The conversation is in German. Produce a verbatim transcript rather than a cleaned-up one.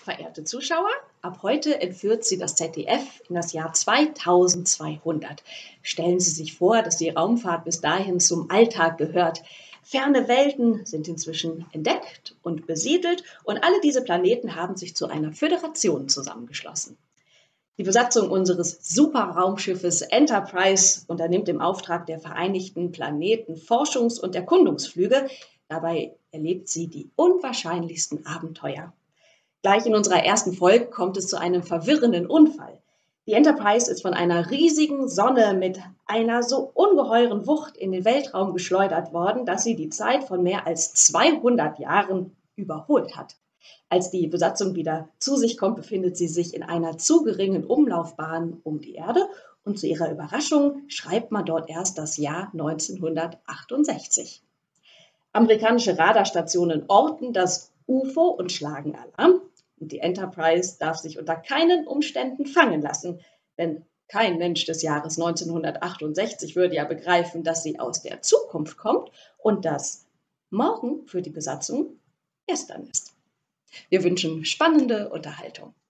Verehrte Zuschauer, ab heute entführt Sie das Z D F in das Jahr zweitausendzweihundert. Stellen Sie sich vor, dass die Raumfahrt bis dahin zum Alltag gehört. Ferne Welten sind inzwischen entdeckt und besiedelt und alle diese Planeten haben sich zu einer Föderation zusammengeschlossen. Die Besatzung unseres Superraumschiffes Enterprise unternimmt im Auftrag der Vereinigten Planeten Forschungs- und Erkundungsflüge. Dabei erlebt sie die unwahrscheinlichsten Abenteuer. Gleich in unserer ersten Folge kommt es zu einem verwirrenden Unfall. Die Enterprise ist von einer riesigen Sonne mit einer so ungeheuren Wucht in den Weltraum geschleudert worden, dass sie die Zeit von mehr als zweihundert Jahren überholt hat. Als die Besatzung wieder zu sich kommt, befindet sie sich in einer zu geringen Umlaufbahn um die Erde und zu ihrer Überraschung schreibt man dort erst das Jahr neunzehnhundertachtundsechzig. Amerikanische Radarstationen orten das U F O und schlagen Alarm. Und die Enterprise darf sich unter keinen Umständen fangen lassen, denn kein Mensch des Jahres neunzehnhundertachtundsechzig würde ja begreifen, dass sie aus der Zukunft kommt und dass morgen für die Besatzung gestern ist. Wir wünschen spannende Unterhaltung.